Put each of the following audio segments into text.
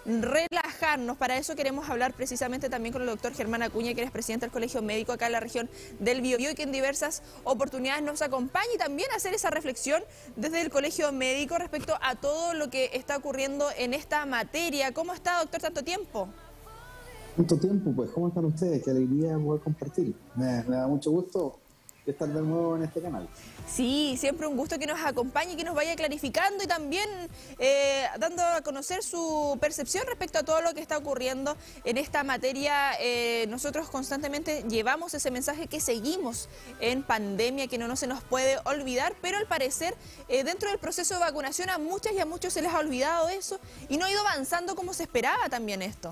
relajarnos. Para eso queremos hablar precisamente también con el doctor Germán Acuña, que es presidente del Colegio Médico acá en la región del Biobío y que en diversas oportunidades nos acompaña, y también hacer esa reflexión desde el Colegio Médico respecto a todo lo que está ocurriendo en esta materia. ¿Cómo está, doctor, tanto tiempo? Tanto tiempo, pues, ¿cómo están ustedes? Qué alegría poder compartir. Me da mucho gusto estar de nuevo en este canal. Sí, siempre un gusto que nos acompañe, que nos vaya clarificando y también dando a conocer su percepción respecto a todo lo que está ocurriendo en esta materia. Nosotros constantemente llevamos ese mensaje que seguimos en pandemia, que no se nos puede olvidar, pero al parecer dentro del proceso de vacunación a muchas y a muchos se les ha olvidado eso y no ha ido avanzando como se esperaba también esto.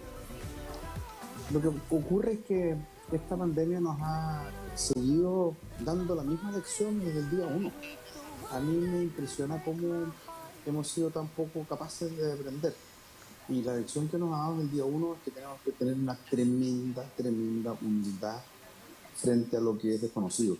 Lo que ocurre es que esta pandemia nos ha seguido dando la misma lección desde el día 1. A mí me impresiona cómo hemos sido tan poco capaces de aprender. Y la lección que nos ha dado desde el día 1 es que tenemos que tener una tremenda humildad frente a lo que es desconocido.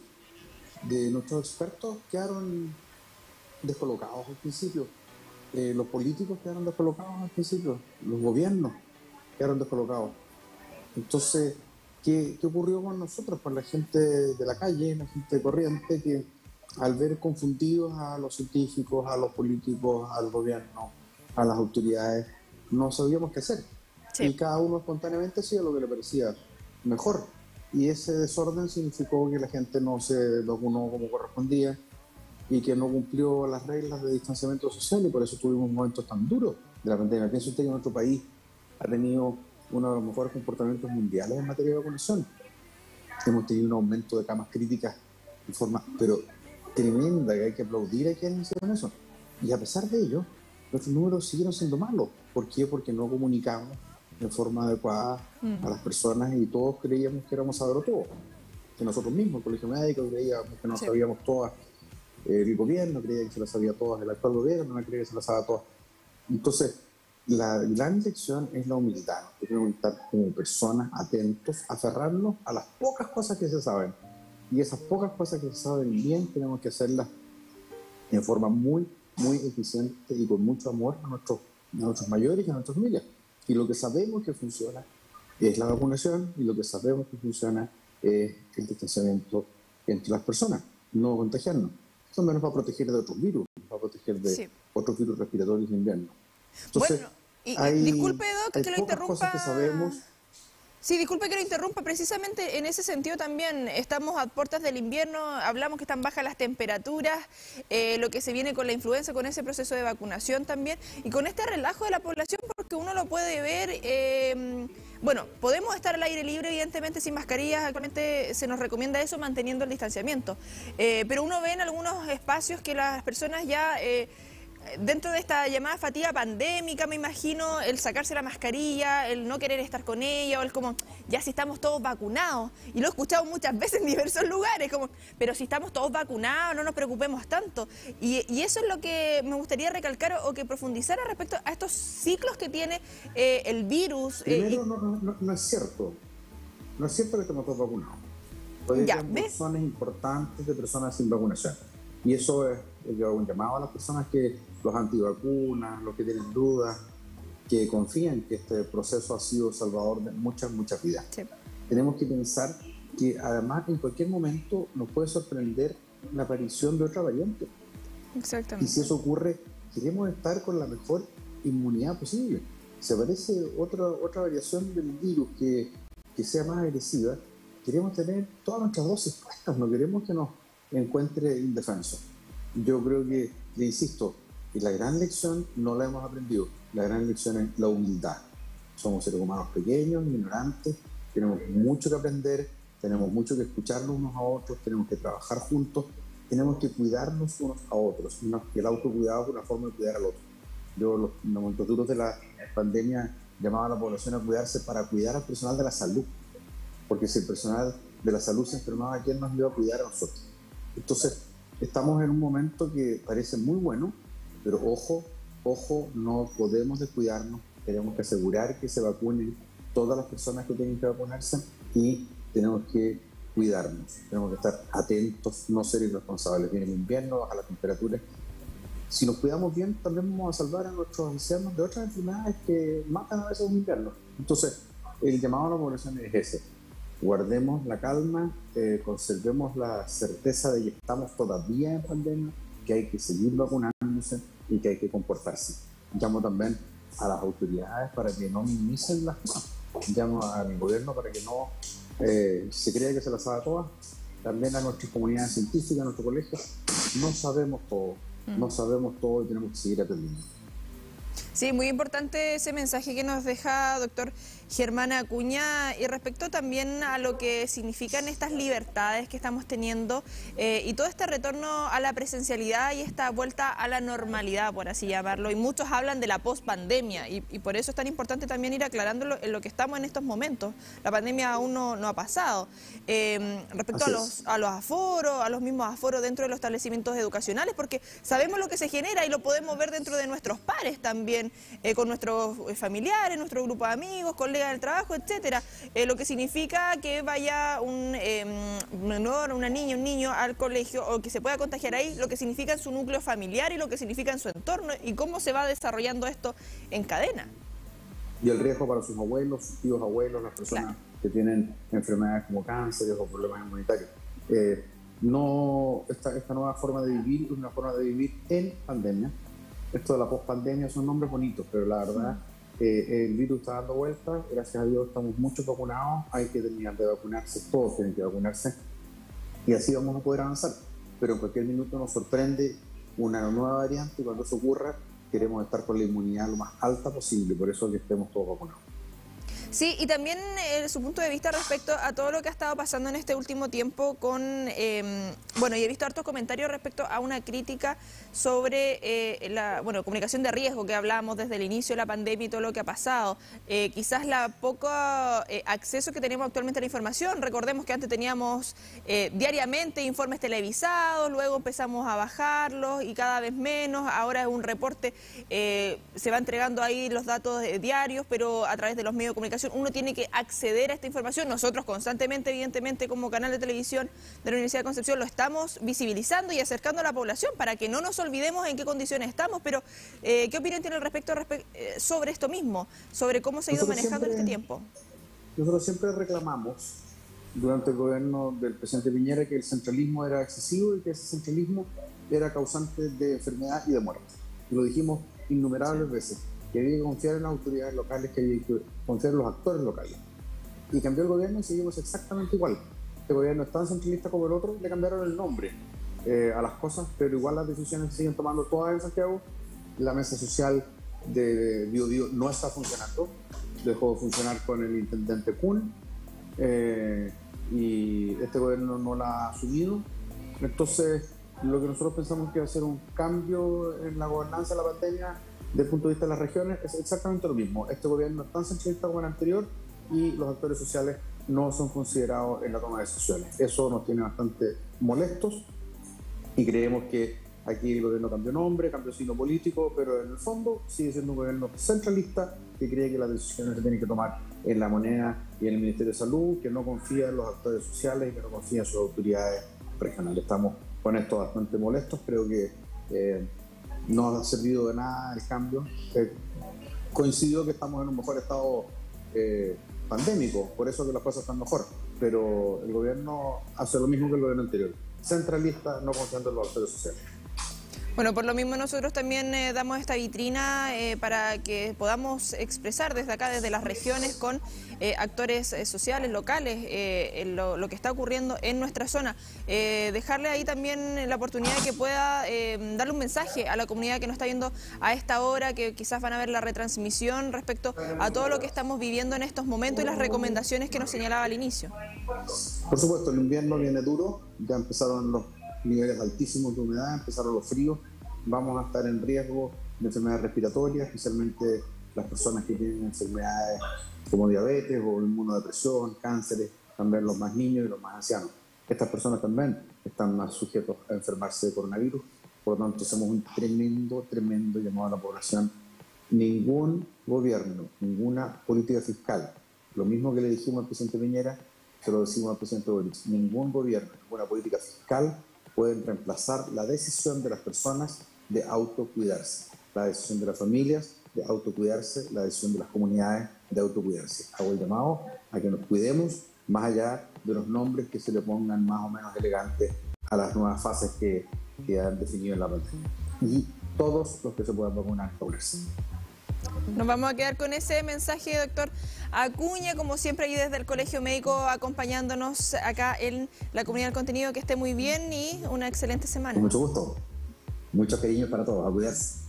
Nuestros expertos quedaron descolocados al principio. Los políticos quedaron descolocados al principio. Los gobiernos quedaron descolocados. Entonces, ¿qué ocurrió con nosotros? Con la gente de la calle, la gente corriente, que al ver confundidos a los científicos, a los políticos, al gobierno, a las autoridades, no sabíamos qué hacer. Sí. Y cada uno espontáneamente hacía lo que le parecía mejor. Y ese desorden significó que la gente no se vacunó como correspondía y que no cumplió las reglas de distanciamiento social, y por eso tuvimos momentos tan duros de la pandemia. Pienso usted que nuestro país ha tenido uno de los mejores comportamientos mundiales en materia de vacunación. Hemos tenido un aumento de camas críticas en forma, pero tremenda, que hay que aplaudir a quienes hicieron eso. Y a pesar de ello, nuestros números siguieron siendo malos. ¿Por qué? Porque no comunicamos de forma adecuada a las personas y todos creíamos que éramos saberlo todo. Que nosotros mismos, el Colegio Médico, creíamos que no sabíamos todas. El gobierno creía que se las sabía todas, el actual gobierno no creía que se las sabía todas. Entonces, la gran lección es la humildad. Tenemos que estar como personas atentos, aferrarnos a las pocas cosas que se saben. Y esas pocas cosas que se saben bien, tenemos que hacerlas en forma muy eficiente y con mucho amor a nuestros mayores y a nuestras familias. Y lo que sabemos que funciona es la vacunación, y lo que sabemos que funciona es el distanciamiento entre las personas, no contagiarnos. Eso nos va a proteger de otros virus, nos va a proteger de otros virus respiratorios de invierno. Entonces, bueno, disculpe, Doc, que lo interrumpa. Cosas que sabemos. Sí, disculpe que lo interrumpa. Precisamente en ese sentido también estamos a puertas del invierno, hablamos que están bajas las temperaturas, lo que se viene con la influenza, con ese proceso de vacunación también, y con este relajo de la población, porque uno lo puede ver. Bueno, podemos estar al aire libre, evidentemente, sin mascarillas. Actualmente se nos recomienda eso, manteniendo el distanciamiento. Pero uno ve en algunos espacios que las personas ya... dentro de esta llamada fatiga pandémica, me imagino, el sacarse la mascarilla, el no querer estar con ella, o el como, ya si estamos todos vacunados, y lo he escuchado muchas veces en diversos lugares, como, pero si estamos todos vacunados, no nos preocupemos tanto. Y eso es lo que me gustaría recalcar o que profundizara respecto a estos ciclos que tiene el virus. Primero, no es cierto. No es cierto que estemos todos vacunados. Puede haber personas importantes de personas sin vacunación. Y eso es, yo hago un llamado a las personas que los antivacunas, los que tienen dudas, que confían que este proceso ha sido salvador de muchas vidas. Sí. Tenemos que pensar que además en cualquier momento nos puede sorprender la aparición de otra variante. Exactamente. Y si eso ocurre, queremos estar con la mejor inmunidad posible. Si aparece otra variación del virus que sea más agresiva, queremos tener todas nuestras dosis puestas, no queremos que nos encuentre indefenso. Yo creo que, le insisto, que la gran lección no la hemos aprendido. La gran lección es la humildad. Somos seres humanos pequeños, ignorantes, tenemos mucho que aprender, tenemos mucho que escucharnos unos a otros, tenemos que trabajar juntos, tenemos que cuidarnos unos a otros. Y el autocuidado es una forma de cuidar al otro. Yo, los momentos duros de la pandemia, llamaba a la población a cuidarse para cuidar al personal de la salud. Porque si el personal de la salud se enfermaba, ¿quién nos iba a cuidar a nosotros? Entonces, estamos en un momento que parece muy bueno, pero ojo, no podemos descuidarnos. Tenemos que asegurar que se vacunen todas las personas que tienen que vacunarse y tenemos que cuidarnos. Tenemos que estar atentos, no ser irresponsables. Viene el invierno, baja la temperatura si nos cuidamos bien, también vamos a salvar a nuestros ancianos de otras enfermedades que matan a veces un invierno. Entonces, el llamado a la población es ese. Guardemos la calma, conservemos la certeza de que estamos todavía en pandemia, que hay que seguir vacunándose y que hay que comportarse. Llamo también a las autoridades para que no minimicen las cosas. Llamo al gobierno para que no se crea que se las sabe todas. También a nuestras comunidades científicas, a nuestros colegios. No sabemos todo. No sabemos todo y tenemos que seguir atendiendo. Sí, muy importante ese mensaje que nos deja doctor Germán Acuña, y respecto también a lo que significan estas libertades que estamos teniendo y todo este retorno a la presencialidad y esta vuelta a la normalidad, por así llamarlo. Y muchos hablan de la pospandemia y por eso es tan importante también ir aclarándolo en lo que estamos en estos momentos. La pandemia aún no ha pasado. Respecto a los aforos, a los mismos aforos dentro de los establecimientos educacionales, porque sabemos lo que se genera y lo podemos ver dentro de nuestros pares también, con nuestros familiares, nuestro grupo de amigos, colegas del trabajo, etcétera, lo que significa que vaya un menor, una niña, un niño al colegio o que se pueda contagiar ahí, lo que significa en su núcleo familiar y lo que significa en su entorno y cómo se va desarrollando esto en cadena. Y el riesgo para sus abuelos, sus tíos abuelos, las personas que tienen enfermedades como cánceres o problemas inmunitarios. Esta nueva forma de vivir es una forma de vivir en pandemia. Esto de la pospandemia son nombres bonitos, pero la verdad el virus está dando vueltas, gracias a Dios estamos muchos vacunados, hay que terminar de vacunarse, todos tienen que vacunarse y así vamos a poder avanzar. Pero en cualquier minuto nos sorprende una nueva variante y cuando eso ocurra queremos estar con la inmunidad lo más alta posible, por eso que estemos todos vacunados. Sí, y también su punto de vista respecto a todo lo que ha estado pasando en este último tiempo con, bueno, y he visto hartos comentarios respecto a una crítica sobre la comunicación de riesgo que hablábamos desde el inicio de la pandemia y todo lo que ha pasado. Quizás la poco acceso que tenemos actualmente a la información. Recordemos que antes teníamos diariamente informes televisados, luego empezamos a bajarlos y cada vez menos. Ahora es un reporte, se va entregando ahí los datos diarios, pero a través de los medios de comunicación uno tiene que acceder a esta información. Nosotros constantemente, evidentemente, como canal de televisión de la Universidad de Concepción, lo estamos visibilizando y acercando a la población para que no nos olvidemos en qué condiciones estamos. Pero, ¿qué opinión tiene al respecto sobre esto mismo? Sobre cómo se ha ido manejando en este tiempo. Nosotros siempre reclamamos, durante el gobierno del presidente Piñera, que el centralismo era excesivo y que ese centralismo era causante de enfermedad y de muerte. Lo dijimos innumerables veces, que había que confiar en las autoridades locales, que había que confiar en los actores locales. Y cambió el gobierno y seguimos exactamente igual. Este gobierno es tan centralista como el otro, le cambiaron el nombre a las cosas, pero igual las decisiones se siguen tomando todas en Santiago. La mesa social de Bio Bio no está funcionando, dejó de funcionar con el intendente Kuhn, y este gobierno no la ha asumido. Entonces, lo que nosotros pensamos que va a ser un cambio en la gobernanza de la pandemia desde el punto de vista de las regiones es exactamente lo mismo. Este gobierno es tan centralista como el anterior y los actores sociales no son considerados en la toma de decisiones. Eso nos tiene bastante molestos y creemos que aquí el gobierno cambió nombre, cambió signo político, pero en el fondo sigue siendo un gobierno centralista que cree que las decisiones se tienen que tomar en la moneda y en el Ministerio de Salud, que no confía en los actores sociales y que no confía en sus autoridades regionales. Estamos con esto bastante molestos, creo que no ha servido de nada el cambio. Coincidió que estamos en un mejor estado pandémico, por eso que las cosas están mejor, pero el gobierno hace lo mismo que el gobierno anterior, centralista, no confiando en los actores sociales. Bueno, por lo mismo nosotros también damos esta vitrina para que podamos expresar desde acá, desde las regiones, con actores sociales, locales, lo que está ocurriendo en nuestra zona. Dejarle ahí también la oportunidad de que pueda darle un mensaje a la comunidad que nos está viendo a esta hora, que quizás van a ver la retransmisión respecto a todo lo que estamos viviendo en estos momentos y las recomendaciones que nos señalaba al inicio. Por supuesto, el invierno viene duro, ya empezaron los niveles altísimos de humedad, empezaron los fríos, vamos a estar en riesgo de enfermedades respiratorias, especialmente las personas que tienen enfermedades como diabetes o inmunodepresión, cánceres, también los más niños y los más ancianos. Estas personas también están más sujetos a enfermarse de coronavirus, por lo tanto hacemos un tremendo llamado a la población. Ningún gobierno, ninguna política fiscal, lo mismo que le dijimos al presidente Piñera, se lo decimos al presidente Boric, ningún gobierno, ninguna política fiscal pueden reemplazar la decisión de las personas de autocuidarse. La decisión de las familias de autocuidarse, la decisión de las comunidades de autocuidarse. Hago el llamado a que nos cuidemos más allá de los nombres que se le pongan más o menos elegantes a las nuevas fases que han definido en la pandemia. Y todos los que se puedan vacunar, vacunarse. Nos vamos a quedar con ese mensaje, doctor Acuña, como siempre, ahí desde el Colegio Médico acompañándonos acá en la Comunidad del Contenido. Que esté muy bien y una excelente semana. Con mucho gusto. Muchos cariños para todos. A cuidarse.